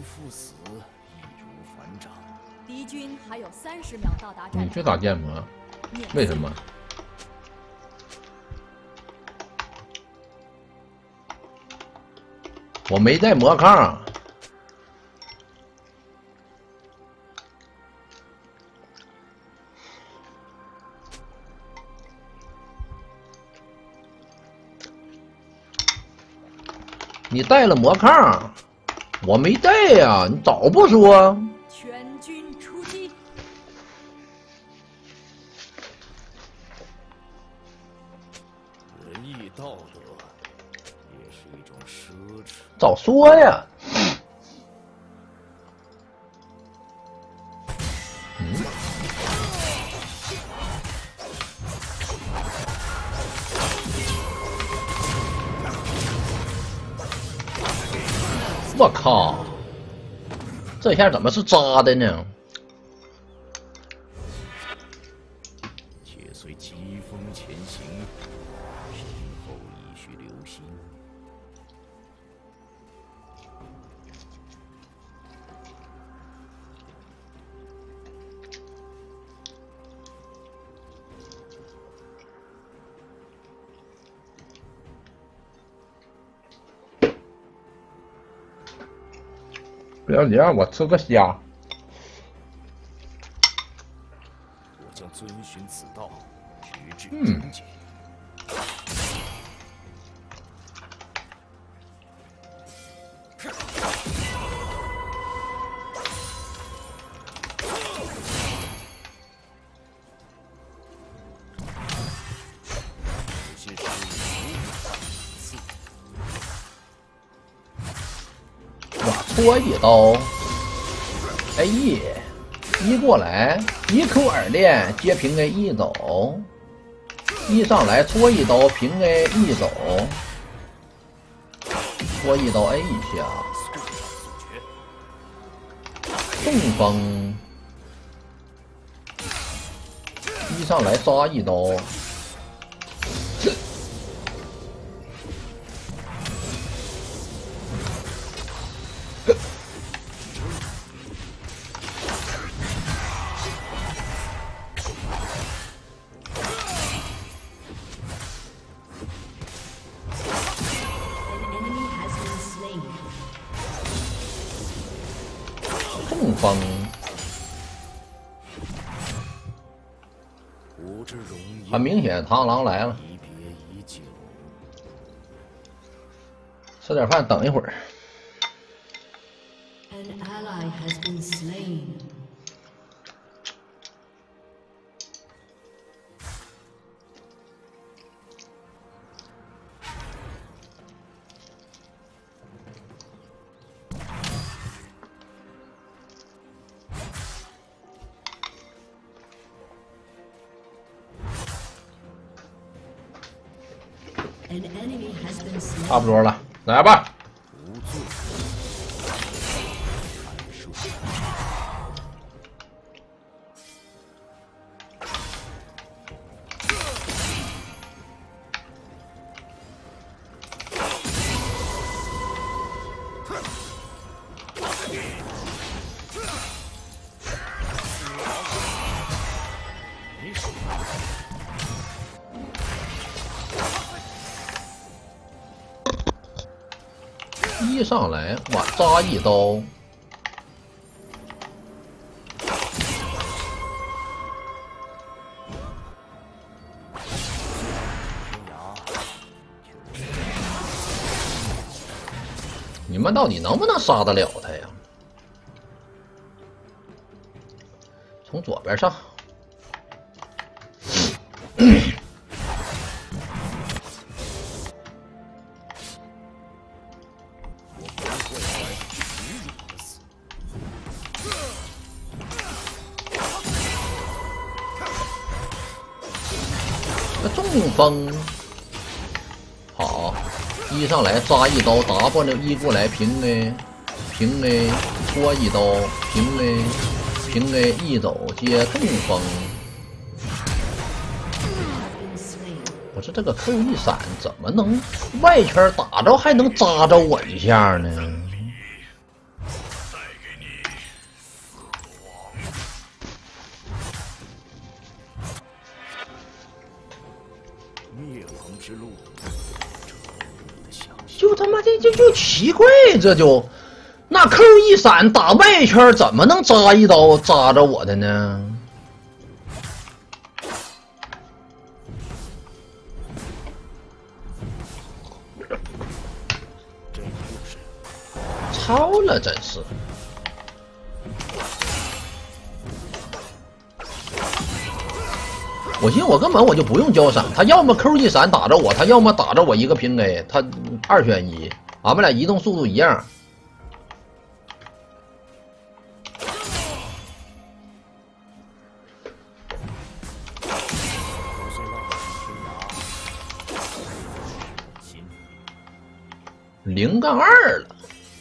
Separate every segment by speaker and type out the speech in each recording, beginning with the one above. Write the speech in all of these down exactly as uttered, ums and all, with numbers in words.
Speaker 1: 赴死，易如反掌。
Speaker 2: 敌军还有三十秒到达战场。
Speaker 3: 你去打剑魔？为什么？我没带魔抗。你带了魔抗，我没带呀，你早不说。
Speaker 2: 全军出击！
Speaker 1: 仁义道德也是一种奢侈。
Speaker 3: 早说呀！嗯。我靠！这下怎么是扎的呢？
Speaker 1: 且随疾风前行，身后已须留心。
Speaker 3: 不要紧，我吃个虾。
Speaker 1: 我将遵循此道，直至
Speaker 3: 嗯
Speaker 1: 终结。有些事
Speaker 3: 我搓一刀，哎耶！一过来，一 Q 二连接平 A 一走，一上来搓一刀平 A 一走，搓一刀 A 一下，中风，一上来杀一刀。中风，很明显，螳螂来了。
Speaker 1: 离别已久，
Speaker 3: 吃点饭，等一会儿。
Speaker 4: An ally has been slain. An enemy has been slain.
Speaker 3: 差不多了，来吧。
Speaker 1: 无罪。阐述。没什么。
Speaker 3: 一上来，我扎一刀，你们到底能不能杀得了他呀？从左边上。中风，好，一上来扎一刀 ，W 一过来平 A， 平 A， 戳一刀，平 A， 平 A 一走接中风。不是这个 Q 一闪怎么能外圈打着还能扎着我一下呢？
Speaker 1: 之路，
Speaker 3: 就他妈的就就奇怪，这就那 Q 一闪打外圈，怎么能扎一刀扎着我的呢？超了，真是！我寻思我根本我就不用交闪，他要么 Q 一闪打着我，他要么打着我一个平 A， 他二选一，俺们俩移动速度一样。零杠二了。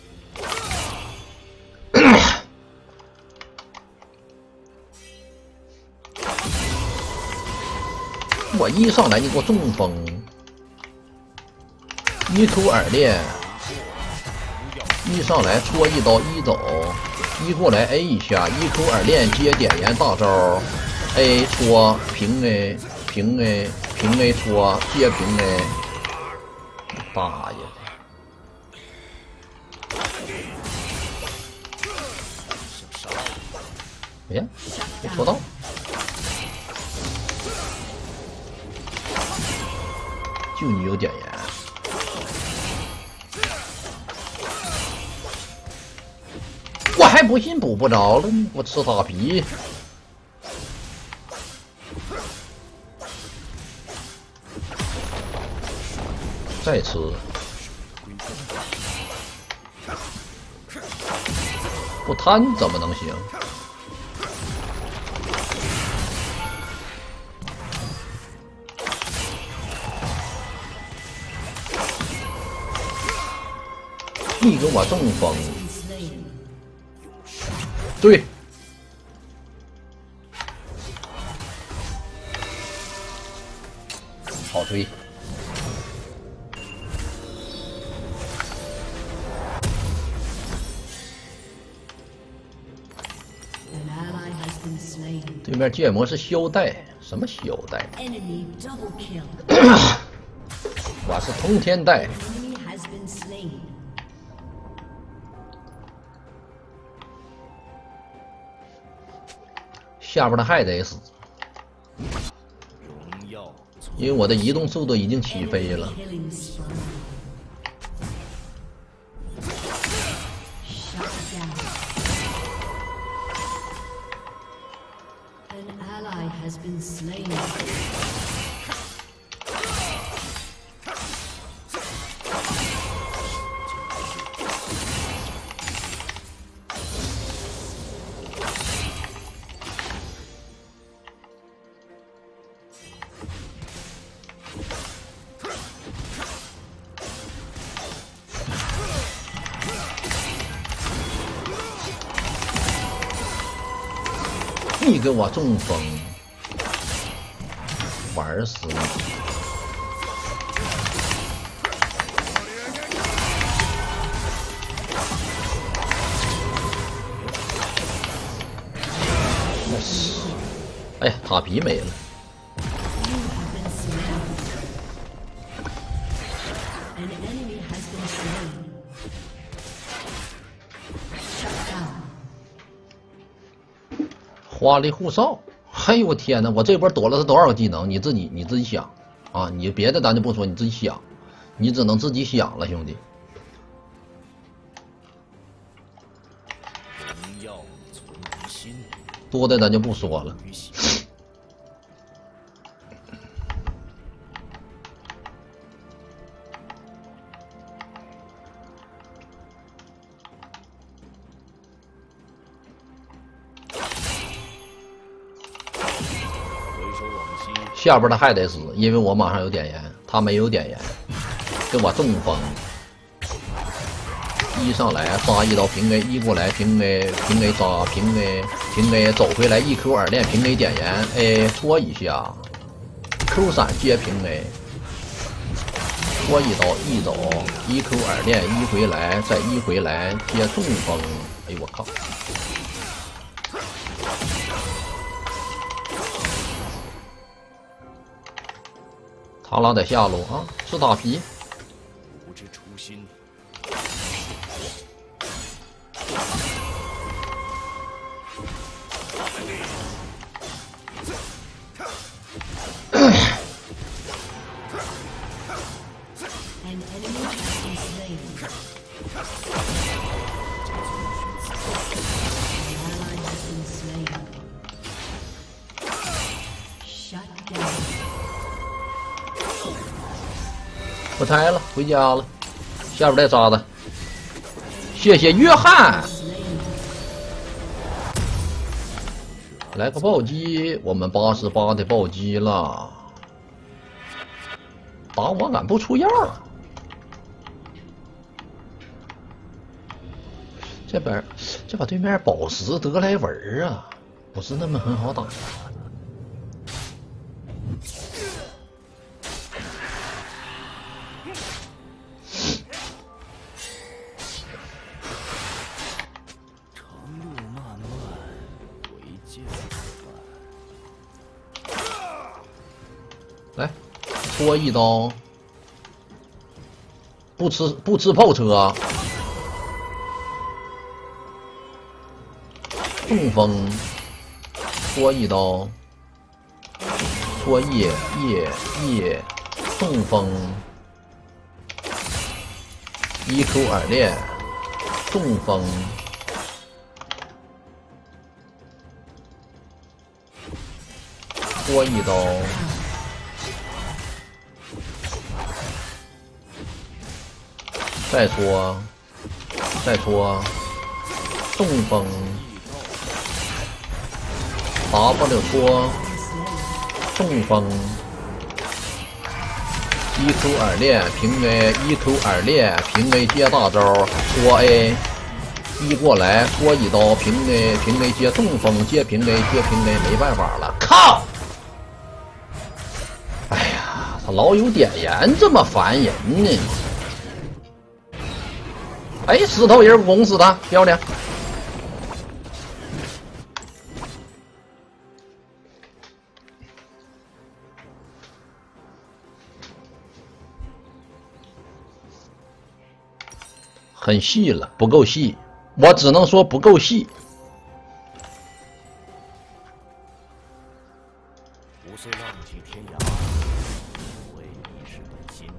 Speaker 3: 我一上来你给我中风，一 Q 耳链，一上来戳一刀一走，一过来 A 一下，一 Q 耳链接点燃大招 ，A 戳平 A 平 A 平 A 戳接平 A， 大爷！哎呀，没戳到。就你有点燃，我还不信补不着了呢，我吃塔皮。再吃，不贪怎么能行？你给我中风，对，好推。对面剑魔是萧带，什么萧带？我是通天带。下边的还得死，因为我的移动速度已经起飞了。你给我中风，玩死你！我死！哎呀，塔皮没了。花里胡哨，哎呦我天哪！我这波躲了他多少个技能？你自己你自己想啊！你别的咱就不说，你自己想，你只能自己想了，兄弟。多的咱就不说了。下边的还得死，因为我马上有点燃，他没有点燃，给我中风。一上来扎一刀平 A， 一过来平 A 平 A 扎平 A 平 A 走回来一 Q 耳链平 A 点燃 A 戳一下 ，Q 闪接平 A， 戳一刀一走一 Q 耳链一回来再一回来接中风，哎呦我靠！ 螳螂在下路啊，是打皮。
Speaker 1: 不知初心。
Speaker 4: An enemy has been slain. An ally has been slain. Shut down.
Speaker 3: 不拆了，回家了。下边再扎的。谢谢约翰。来个暴击，我们八十八的暴击了。打我俺不出样儿。这边这把对面宝石德莱文儿啊，不是那么很好打。 来，戳一刀，不吃不吃炮车，中风，戳一刀，戳叶叶叶，中风，一 Q 耳链，中风，戳一刀。 再戳，再戳，中风 ，W 戳，中风 ，E Q 耳链平 A，E Q 耳链平 A 接大招，戳 A， 一过来戳一刀平 A， 平 A 接中风，接平 A， 接平 A， 没办法了，靠！哎呀，他老有点烟，这么烦人呢。 哎，石头人拱死他，漂亮！很细了，不够细，我只能说不够细。
Speaker 1: 五岁浪迹天涯，为一世本心。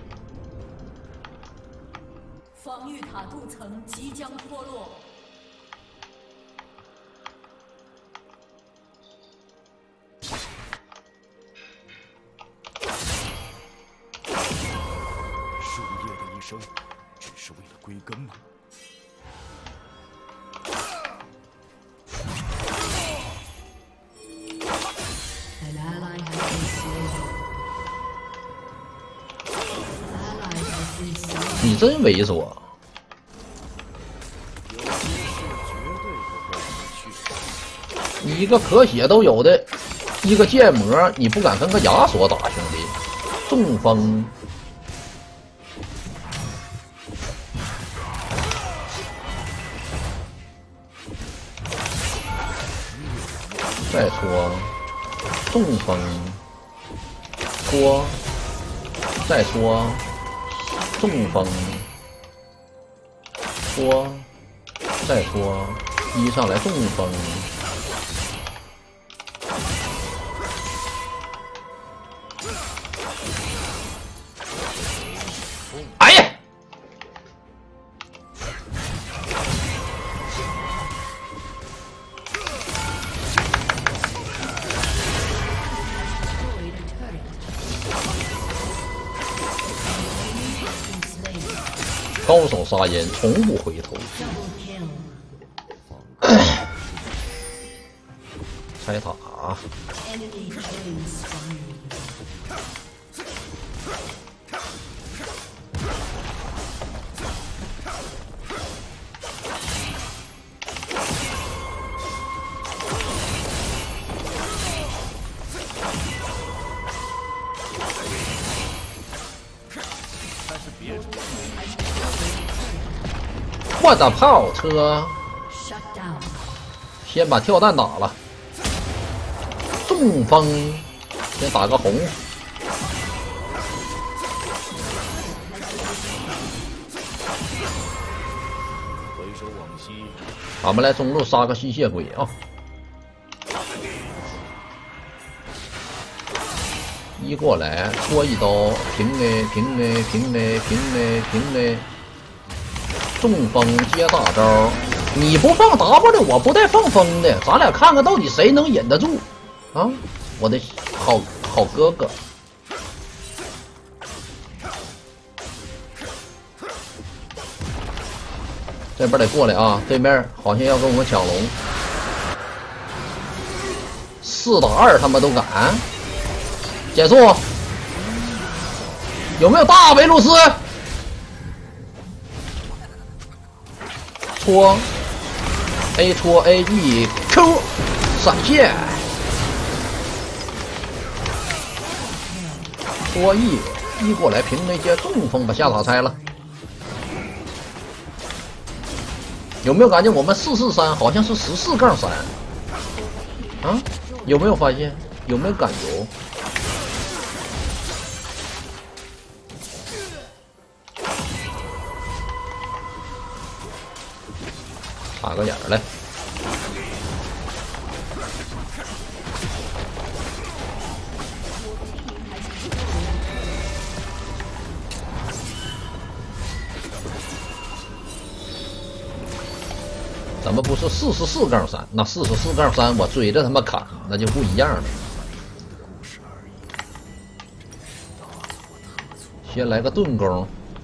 Speaker 2: 防御塔镀层即将脱落，
Speaker 1: 树叶的一生，只是为了归根吗？
Speaker 4: An ally has been slain. Ally has been slain.
Speaker 3: 你真猥琐！你一个可血都有的，一个剑魔，你不敢跟个亚索打，兄弟！中风，再戳，中风，戳，再戳。 中风，戳，再戳，一上来中风，哎呀！高手杀人，从不回头。拆塔、啊。我的炮车！先把跳弹打了，中风，先打个红， 咱们来中路杀个吸血鬼啊！一过来戳一刀，平 A 平 A 平 A 平 A 平 A， 中风接大招。你不放 W， 我不带放风的，咱俩看看到底谁能忍得住啊！我的好好哥哥。 这边得过来啊！对面好像要跟我们抢龙，四打二他们都敢，减速，有没有大维鲁斯？戳 A 戳 A E Q 闪现，戳 E 一过来平 A 接中风把下塔拆了。 有没有感觉我们四四三好像是十四杠三？啊，有没有发现？有没有感觉？插个眼儿来。咱们不是四十四杠三，那四十四杠三我追着他们砍，那就不一样了。先来个盾弓，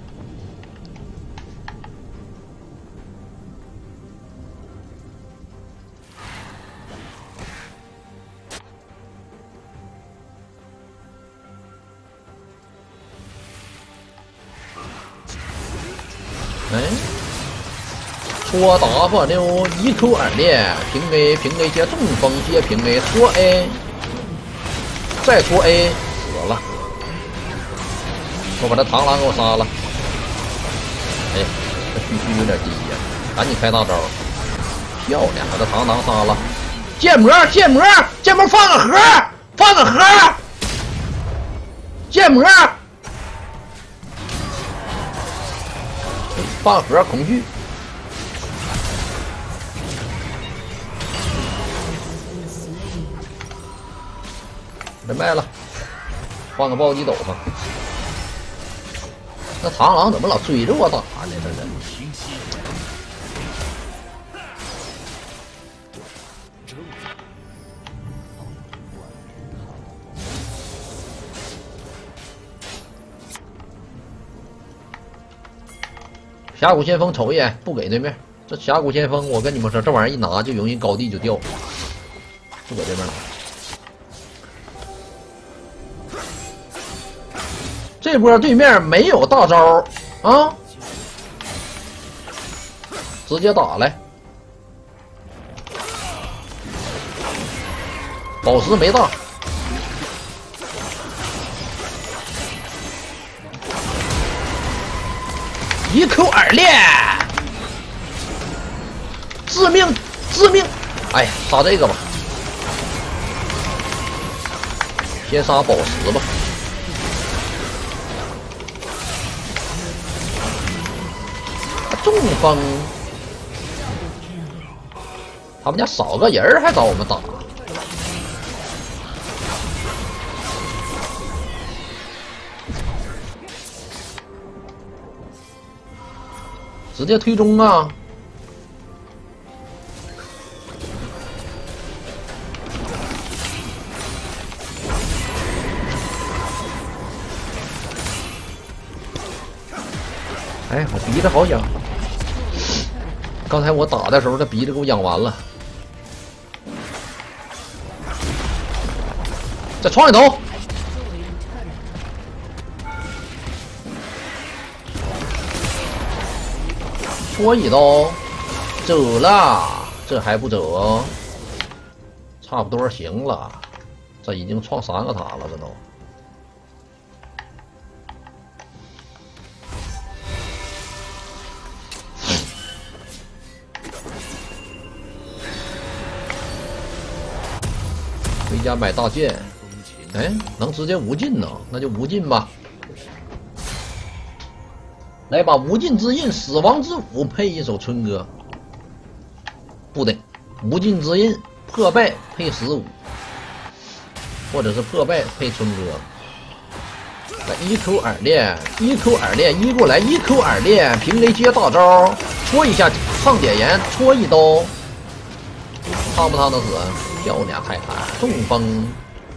Speaker 3: 哎。 戳 W 一 Q 二连平 A 平 A 接中风接平 A 戳 A， 再戳 A 死了，我把这螳螂给我杀了。哎呀，这区区有点低呀，赶紧开大招，漂亮，把这螳螂杀了。建模建模建模放个盒，放个盒，建模放盒恐惧。 人卖了，换个暴击斗吧。那螳螂怎么老追着我打呢？这人。峡谷先锋瞅一眼，不给对面。这峡谷先锋，我跟你们说，这玩意儿一拿就容易高地就掉，不搁这边拿。 这波对面没有大招啊，直接打来，宝石没大，一 Q 二连，致命致命，哎呀，杀这个吧，先杀宝石吧。 中风，他们家少个人还找我们打，直接推中啊！哎，我鼻子好痒。 刚才我打的时候，这鼻子给我痒完了。再闯一头，戳一刀，走了，这还不走？差不多行了，这已经创三个塔了，这都。 回家买大剑，哎，能直接无尽呢？那就无尽吧。来把无尽之印、死亡之舞配一首春歌。 不对，无尽之刃破败配十五，或者是破败配春哥。来一 Q 二连，一 Q 二连，一过来一 Q 二连，平 A 接大招，戳一下抗点炎，戳一刀，烫不烫得死？漂亮，泰坦中风。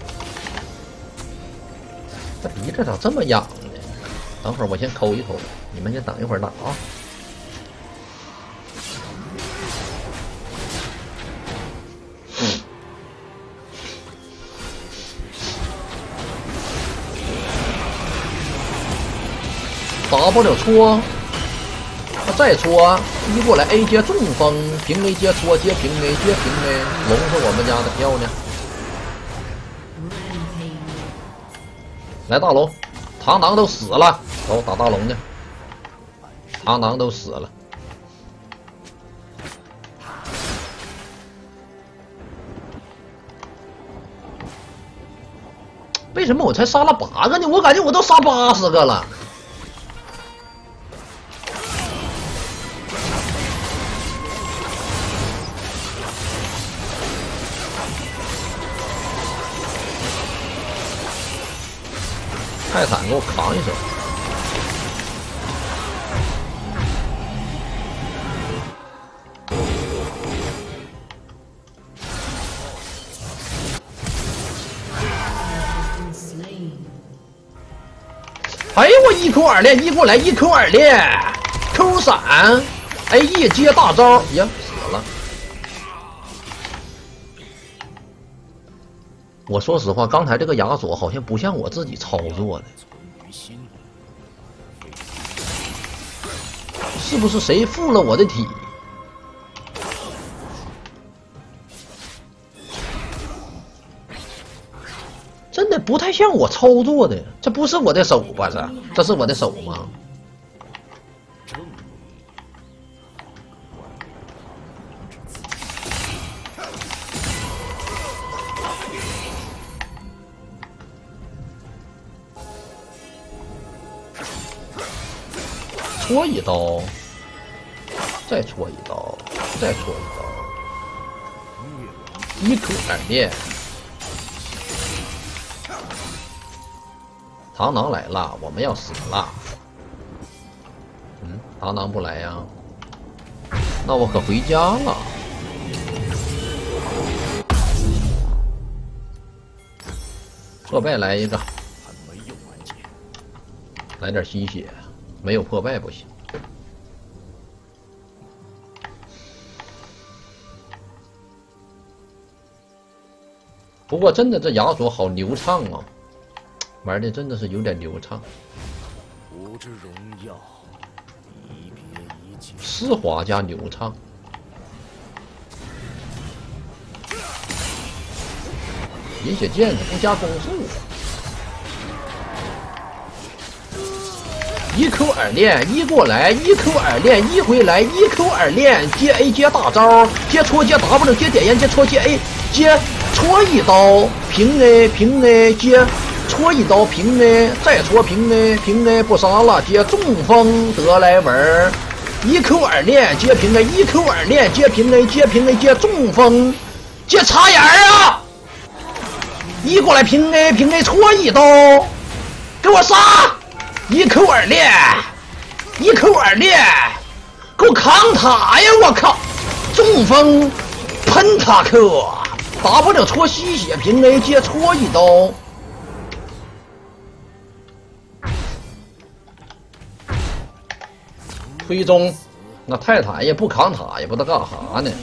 Speaker 3: 这鼻子咋这么痒呢？等会儿我先抠一抠，你们先等一会儿打啊。W 戳，再戳，一过来 A 接中风，平 A 接戳接平 A 接平 A， 龙是我们家的，漂亮。来大龙，螳螂都死了，走打大龙去。螳螂都死了。为什么我才杀了八个呢？我感觉我都杀八十个了。泰坦给我扛一手。哎呦我一 Q 二连一过来一 Q 二连 Q 闪 A E 接大招呀死了。我说实话，刚才这个亚索好像不像我自己操作的，是不是谁附了我的体？真的不太像我操作的，这不是我的手吧？这这是我的手吗？戳一刀，再戳一刀，再戳一刀，一 Q 二连。螳螂来了，我们要死了。嗯，螳螂不来呀？那我可回家了。破败来一个，来点吸血。没有破败不行。不过真的这亚索好流畅啊，玩的真的是有点流畅。
Speaker 1: 无之荣耀，一别一切。
Speaker 3: 丝滑加流畅。饮血剑不加攻速。一 Q 二连一过来，一 Q 二连一回来，一 Q 二连接 A 接大招，接戳接 W 接点烟接戳接 A 接戳一刀平 A 平 A 接戳一刀平 A 再戳平 A 平 A 不杀了接中风德莱文，一 Q 二连接平 A 一 Q 二连接平 A 接平 A 接中风接插眼啊！一过来平 A 平 A 戳一刀，给我杀！一 Q 二连，一 Q 二连，给我扛塔呀！我靠，中风喷塔克，打不了戳吸血平 A 接戳一刀。推中，那泰坦也不扛塔，也不知道干啥呢。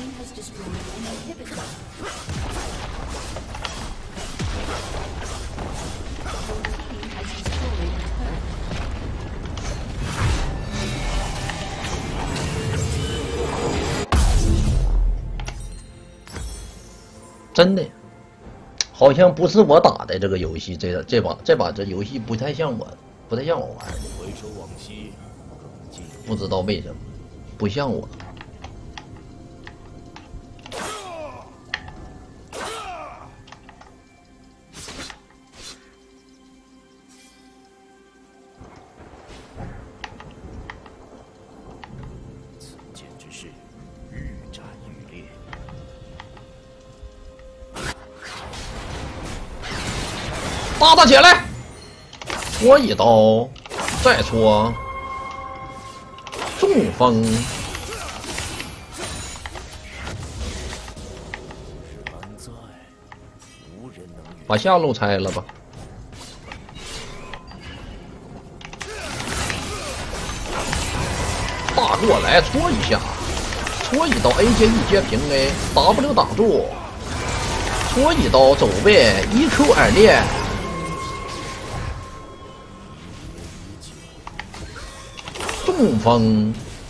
Speaker 3: 真的，好像不是我打的这个游戏，这这把这把这游戏不太像我，不太像我玩的。
Speaker 1: 回首往昔，
Speaker 3: 不知道为什么，不像我。
Speaker 1: 此剑之势，愈战愈烈。
Speaker 3: 打他起来，戳一刀，再戳，中风。把下路拆了吧。大过来戳一下，戳一刀 A 接 E 接平 A W 挡住，戳一刀走位 E Q 二连，中风，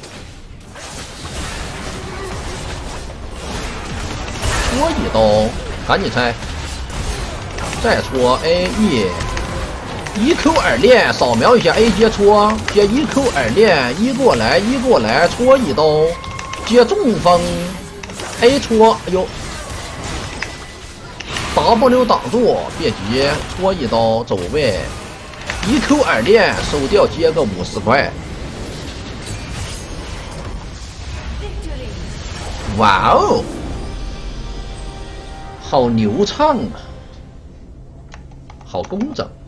Speaker 3: 戳一刀，赶紧拆，再戳 A E。E Q 二连，扫描一下 A 接戳，接 E Q 二连，一过来一过来戳一刀，接中风 ，A 戳，哎呦 ，W 挡住，别急，戳一刀走位 ，E Q 二连收掉接个五十块，哇哦，好流畅啊，好工整。